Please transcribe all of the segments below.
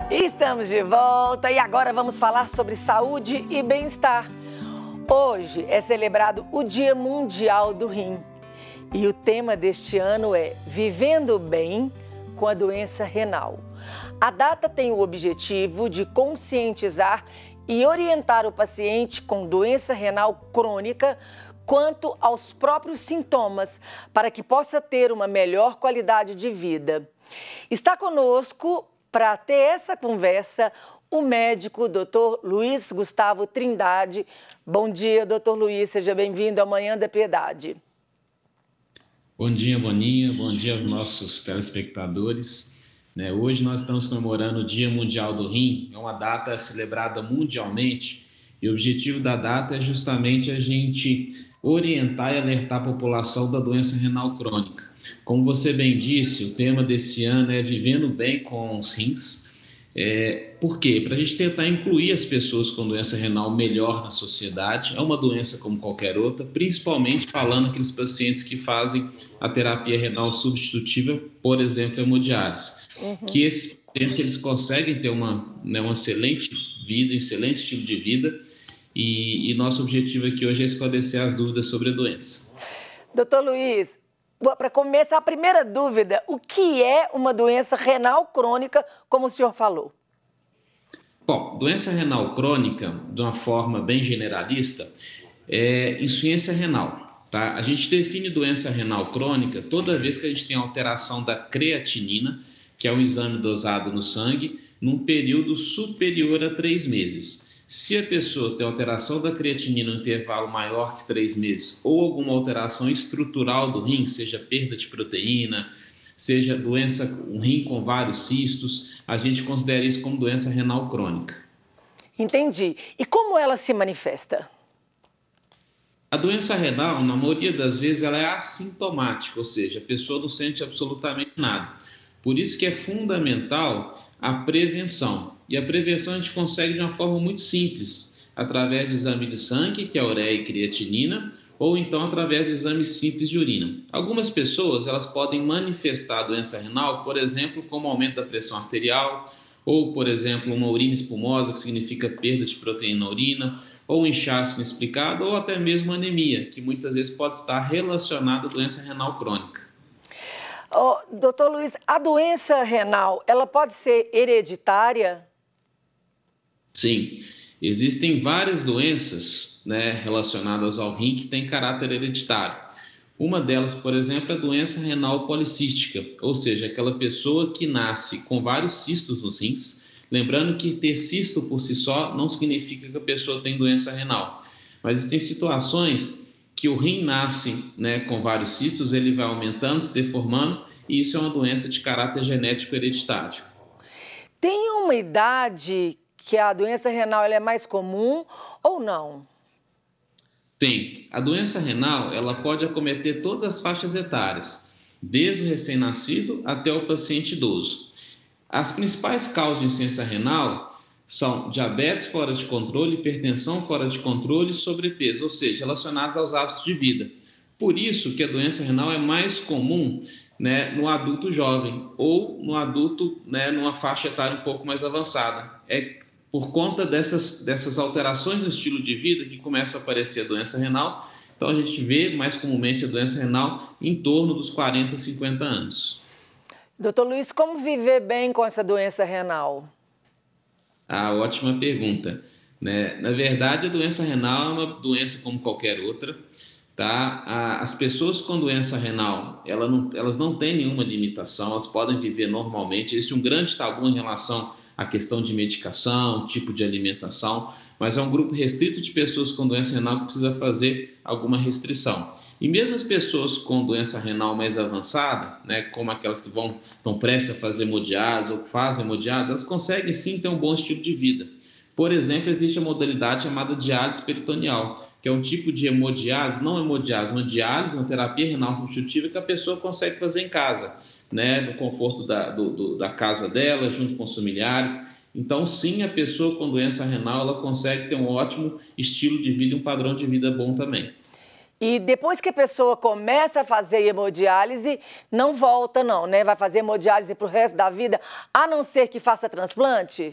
Estamos de volta e agora vamos falar sobre saúde e bem-estar. Hoje é celebrado o Dia Mundial do Rim e o tema deste ano é Vivendo Bem com a Doença Renal. A data tem o objetivo de conscientizar e orientar o paciente com doença renal crônica quanto aos próprios sintomas, para que possa ter uma melhor qualidade de vida. Está conosco, para ter essa conversa, o médico Dr. Luiz Gustavo Trindade. Bom dia, Dr. Luiz, seja bem-vindo ao Manhã da Piedade. Bom dia, Boninha, bom dia aos nossos telespectadores. Hoje nós estamos comemorando o Dia Mundial do Rim, é uma data celebrada mundialmente e o objetivo da data é justamente a gente orientar e alertar a população da doença renal crônica. Como você bem disse, o tema desse ano é Vivendo Bem com os Rins. Por quê? Para a gente tentar incluir as pessoas com doença renal melhor na sociedade. É uma doença como qualquer outra, principalmente falando aqueles pacientes que fazem a terapia renal substitutiva, por exemplo, hemodiálise. Que esses pacientes eles conseguem ter uma excelente vida, um excelente estilo de vida, e nosso objetivo aqui hoje é esclarecer as dúvidas sobre a doença. Doutor Luiz, para começar, a primeira dúvida, o que é uma doença renal crônica, como o senhor falou? Bom, doença renal crônica, de uma forma bem generalista, é insuficiência renal. Tá? A gente define doença renal crônica toda vez que a gente tem alteração da creatinina, que é um exame dosado no sangue, num período superior a 3 meses. Se a pessoa tem alteração da creatinina no intervalo maior que 3 meses ou alguma alteração estrutural do rim, seja perda de proteína, seja doença, um rim com vários cistos, a gente considera isso como doença renal crônica. Entendi. E como ela se manifesta? A doença renal, na maioria das vezes, ela é assintomática, ou seja, a pessoa não sente absolutamente nada. Por isso que é fundamental a prevenção. E a prevenção a gente consegue de uma forma muito simples, através de exame de sangue, que é a ureia e creatinina, ou então através de exames simples de urina. Algumas pessoas elas podem manifestar a doença renal, por exemplo, como aumento da pressão arterial, ou, por exemplo, uma urina espumosa, que significa perda de proteína na urina, ou um inchaço inexplicado, ou até mesmo anemia, que muitas vezes pode estar relacionada à doença renal crônica. Doutor Luiz, a doença renal, ela pode ser hereditária? Sim, existem várias doenças relacionadas ao rim que têm caráter hereditário. Uma delas, por exemplo, é a doença renal policística, ou seja, aquela pessoa que nasce com vários cistos nos rins. Lembrando que ter cisto por si só não significa que a pessoa tem doença renal, mas existem situações que o rim nasce com vários cistos, ele vai aumentando, se deformando, e isso é uma doença de caráter genético hereditário. Tem uma idade que a doença renal ela é mais comum ou não? Sim, a doença renal ela pode acometer todas as faixas etárias, desde o recém-nascido até o paciente idoso. As principais causas de insuficiência renal são diabetes fora de controle, hipertensão fora de controle e sobrepeso, ou seja, relacionadas aos hábitos de vida. Por isso que a doença renal é mais comum no adulto jovem ou no adulto numa faixa etária um pouco mais avançada. É por conta dessas alterações no estilo de vida que começa a aparecer a doença renal. Então a gente vê mais comumente a doença renal em torno dos 40, 50 anos. Doutor Luiz, como viver bem com essa doença renal? Ótima pergunta. Na verdade, a doença renal é uma doença como qualquer outra. Tá? As pessoas com doença renal, elas não têm nenhuma limitação, elas podem viver normalmente. Existe um grande tabu em relação à questão de medicação, tipo de alimentação, mas é um grupo restrito de pessoas com doença renal que precisa fazer alguma restrição. E mesmo as pessoas com doença renal mais avançada, como aquelas que estão prestes a fazer hemodiálise ou que fazem hemodiálise, elas conseguem sim ter um bom estilo de vida. Por exemplo, existe a modalidade chamada diálise peritoneal, que é um tipo de hemodiálise, não hemodiálise, uma diálise, uma terapia renal substitutiva que a pessoa consegue fazer em casa, no conforto da casa dela, junto com os familiares. Então, sim, a pessoa com doença renal ela consegue ter um ótimo estilo de vida e um padrão de vida bom também. E depois que a pessoa começa a fazer hemodiálise, não volta não, né? Vai fazer hemodiálise para o resto da vida, a não ser que faça transplante?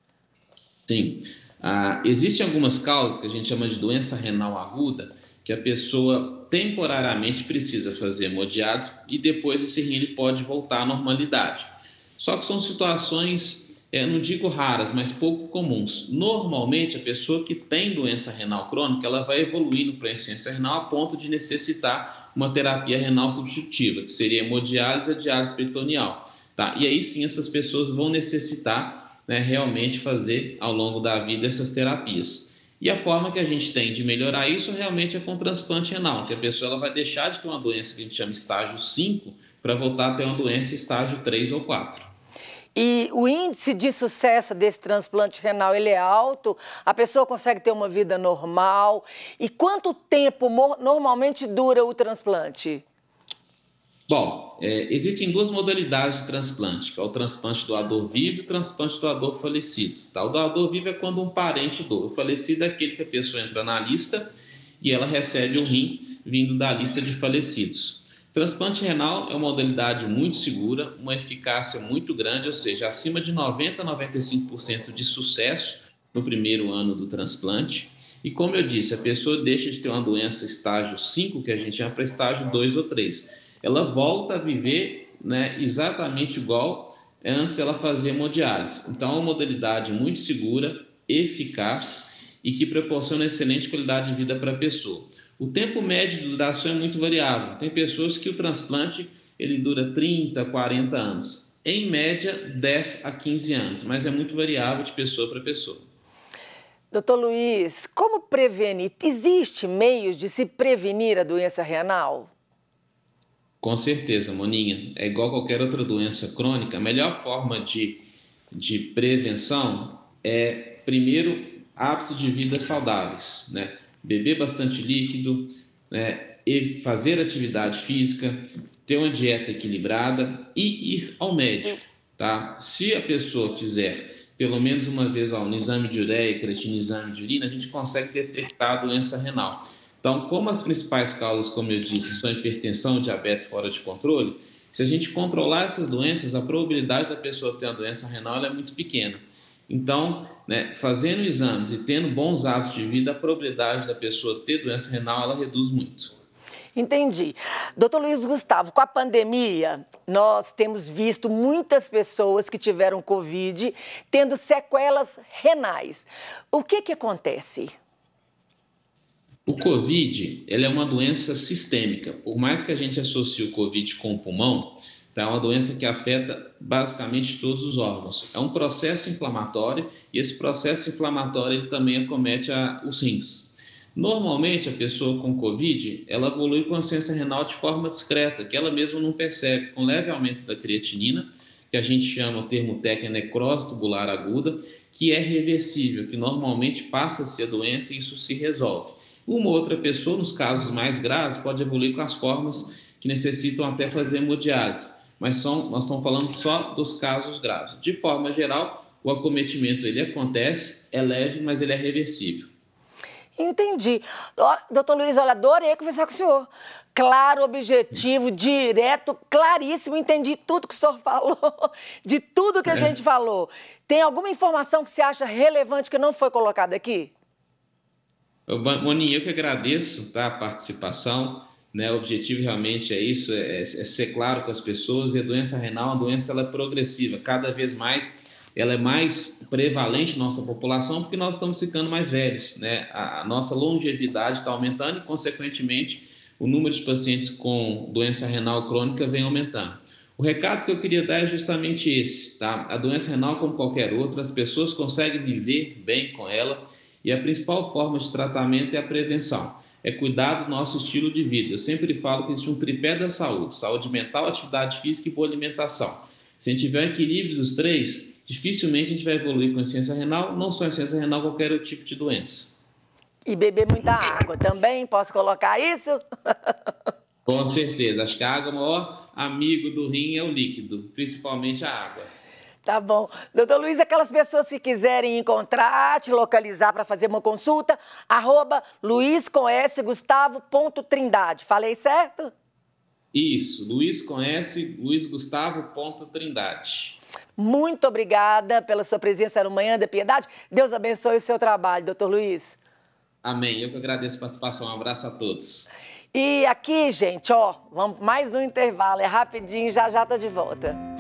Sim. Existem algumas causas que a gente chama de doença renal aguda, que a pessoa temporariamente precisa fazer hemodiálise e depois esse rim ele pode voltar à normalidade. Só que são situações, não digo raras, mas pouco comuns. Normalmente, a pessoa que tem doença renal crônica, ela vai evoluindo para a insuficiência renal a ponto de necessitar uma terapia renal substitutiva, que seria hemodiálise e diálise peritoneal. Tá? E aí sim, essas pessoas vão necessitar, né, realmente fazer ao longo da vida essas terapias. E a forma que a gente tem de melhorar isso realmente é com transplante renal, que a pessoa ela vai deixar de ter uma doença que a gente chama estágio 5 para voltar a ter uma doença estágio 3 ou 4. E o índice de sucesso desse transplante renal, ele é alto? A pessoa consegue ter uma vida normal? E quanto tempo normalmente dura o transplante? Bom, existem duas modalidades de transplante, que é o transplante doador vivo e o transplante doador falecido. Tá? O doador vivo é quando um parente doa. O falecido é aquele que a pessoa entra na lista e ela recebe um rim vindo da lista de falecidos. Transplante renal é uma modalidade muito segura, uma eficácia muito grande, ou seja, acima de 90% a 95% de sucesso no primeiro ano do transplante. E como eu disse, a pessoa deixa de ter uma doença estágio 5, que a gente chama para estágio 2 ou 3. Ela volta a viver, né, exatamente igual antes ela fazia hemodiálise. Então, é uma modalidade muito segura, eficaz e que proporciona excelente qualidade de vida para a pessoa. O tempo médio de duração é muito variável. Tem pessoas que o transplante ele dura 30, 40 anos. Em média, 10 a 15 anos, mas é muito variável de pessoa para pessoa. Doutor Luiz, como prevenir? Existe meios de se prevenir a doença renal? Com certeza, Moninha. É igual qualquer outra doença crônica. A melhor forma de prevenção é, primeiro, hábitos de vida saudáveis, né? Beber bastante líquido, né? E fazer atividade física, ter uma dieta equilibrada e ir ao médico, tá? Se a pessoa fizer pelo menos uma vez ao ano exame de ureia, creatina, exame de urina, a gente consegue detectar a doença renal. Então, como as principais causas, como eu disse, são hipertensão e diabetes fora de controle, se a gente controlar essas doenças, a probabilidade da pessoa ter uma doença renal é muito pequena. Então, né, fazendo exames e tendo bons hábitos de vida, a probabilidade da pessoa ter doença renal, ela reduz muito. Entendi. Doutor Luiz Gustavo, com a pandemia, nós temos visto muitas pessoas que tiveram Covid tendo sequelas renais. O que acontece? O Covid, ele é uma doença sistêmica. Por mais que a gente associe o Covid com o pulmão, tá? É uma doença que afeta basicamente todos os órgãos. É um processo inflamatório e esse processo inflamatório ele também acomete os rins. Normalmente, a pessoa com Covid, ela evolui com a insuficiência renal de forma discreta, que ela mesma não percebe, com leve aumento da creatinina, que a gente chama, o termo técnico, necrose tubular aguda, que é reversível, que normalmente passa-se a doença e isso se resolve. Uma outra pessoa, nos casos mais graves, pode evoluir com as formas que necessitam até fazer hemodiálise, mas nós estamos falando só dos casos graves. De forma geral, o acometimento ele acontece, é leve, mas ele é reversível. Entendi. Doutor Luiz, olha, adorei conversar com o senhor. Claro, objetivo, direto, claríssimo, entendi tudo que o senhor falou, de tudo que a gente falou. Tem alguma informação que você acha relevante que não foi colocada aqui? Moninha, eu que agradeço, tá, a participação, né? O objetivo realmente é isso, é ser claro com as pessoas. E a doença renal, a doença ela é progressiva, cada vez mais ela é mais prevalente na nossa população porque nós estamos ficando mais velhos, né? A nossa longevidade está aumentando e, consequentemente, o número de pacientes com doença renal crônica vem aumentando. O recado que eu queria dar é justamente esse, tá? A doença renal, como qualquer outra, as pessoas conseguem viver bem com ela. E a principal forma de tratamento é a prevenção, é cuidar do nosso estilo de vida. Eu sempre falo que existe um tripé da saúde: saúde mental, atividade física e boa alimentação. Se a gente tiver um equilíbrio dos três, dificilmente a gente vai evoluir com insuficiência renal, não só insuficiência renal, qualquer outro tipo de doença. E beber muita água também, posso colocar isso? Com certeza, acho que a água, o maior amigo do rim é o líquido, principalmente a água. Tá bom. Doutor Luiz, aquelas pessoas que quiserem encontrar, te localizar para fazer uma consulta, @luizcomsgustavo.trindade. Falei certo? Isso, Luiz com S, luizgustavo.trindade. Muito obrigada pela sua presença no Manhã da Piedade. Deus abençoe o seu trabalho, doutor Luiz. Amém. Eu que agradeço a participação. Um abraço a todos. E aqui, gente, ó, vamos mais um intervalo. É rapidinho, já já tô de volta.